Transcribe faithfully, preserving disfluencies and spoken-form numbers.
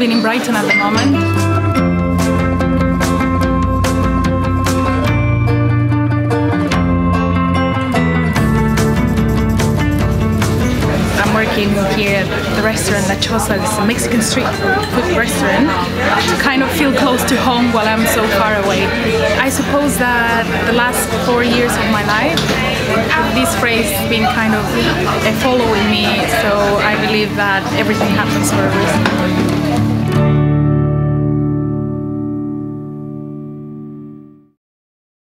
living in Brighton at the moment. I'm working here at the restaurant at Choza. It's a Mexican street food restaurant to kind of feel close to home while I'm so far away. I suppose that the last four years of my life, this phrase has been kind of following me, so I believe that everything happens for a reason.